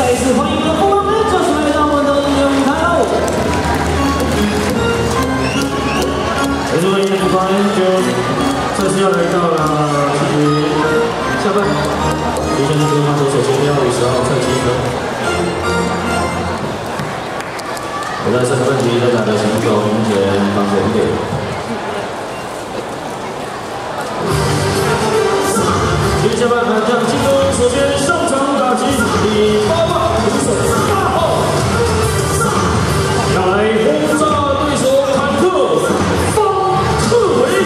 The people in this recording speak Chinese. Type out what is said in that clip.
再一次欢迎我们的富人们，就是来到我们的音乐舞台喽！结束了音乐舞台，就这次要来到了下半。接下来是放手首先要50号蔡基哥。我在3个问题在打的行走面前放前点。 接下来让金哥首先上场打击第8棒捕手8号，要来轰炸对手坦克方克伟。